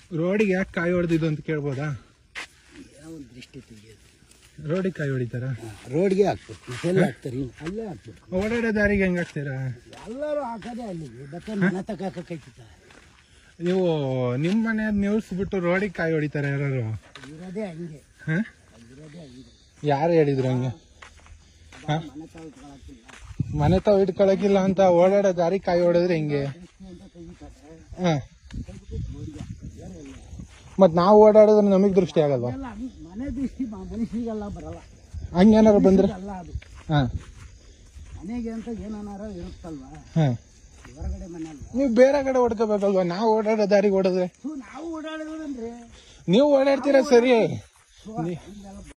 ರೋಡಿಗೆ ಯಾಕೆ ಕಾಯಿ ಹೊಡೆದಿದ್ದು ಅಂತ ಕೇಳ್ಬೋದಾ? ಒಂದು ದೃಷ್ಟಿ ತೆಗೆಯೋದು. ರೋಡಿಗೆ ಕಾಯಿ ಹೊಡಿತಾರ? ರೋಡ್ಗೆ ಹಾಕ್ಬೇಕು, ಎಲ್ಲ ಹಾಕ್ತಾರೆ, ಅಲ್ಲೇ ಹಾಕ್ಬೇಕು. ಓಡಾಡೋ ದಾರಿಗೆ ಹೆಂಗ್ ಹಾಕ್ತೀರಾ? ಎಲ್ಲರೂ ಹಾಕೋದೇ ಅಲ್ಲಿಗೆ, ಮತ್ತೆ ಮನೆ ತಗೋಕೈತಿತ್ತ. ನೀವು ನಿಮ್ಮ ಮನೆ ನಿಲ್ಸ್ಬಿಟ್ಟು ರೋಡಿಗೆ ಕಾಯಿ ಹೊಡಿತಾರೆ ಯಾರು? ಇರೋದೇ ಹಂಗೆ, ಹಾ? ಇರೋದೇ ಹಂಗೆ. ಯಾರು ಹೇಳಿದ್ರು ಹಂಗೆ? ಮನೆ ತಗೊಳಕ್ಕಿಲ್ಲ, ಮನೆ ತಾವು ಇಟ್ಕೊಳಕಿಲ್ಲ ಅಂತ ಓಡಾಡೋ ದಾರಿ ಕಾಯಿ ಹೊಡೆದ್ರೆ ಹೆಂಗೆ? ಅಂತ ತೆಗಿತಾರೆ, ಹ, ತೆಗ್ದ್ಬಿಟ್ಟು ರೋಡ್ಗೆ ಹಾಕ್ತಾರೆ. ಮತ್ ನಾವು ಓಡಾಡಿದ್ರೆ ನಮಗ್ ದೃಷ್ಟಿ ಆಗಲ್ವಾ? ಎಲ್ಲ ಮನೆ ದೃಷ್ಟಿ ಮನುಷ್ಯರಿಗೆಲ್ಲ ಬರಲ್ಲ, ಹಂಗೇನಾರು ಬಂದ್ರೆ? ಅಲ್ಲ ಅದು ಹಾ, ಮನೆಗೆ ಅಂತ ಏನಾರ ಇರುತ್ತಲ್ವಾ, ಹಾ. ಹೊರಗಡೆ ಮನೆ ಅಲ್ವಾ. ನೀವು ಬೇರೆ ಕಡೆ ಹೊಡ್ಕೋಬೇಕಲ್ವಾ? ನಾವು ಓಡಾಡೋ ದಾರಿಗೆ ಹೊಡೆದ್ರೆ ನಾವು ಓಡಾಡಿದ್ರಂದ್ರೆ ನೀವು ಓಡಾಡ್ತೀರಾ ಸರಿ.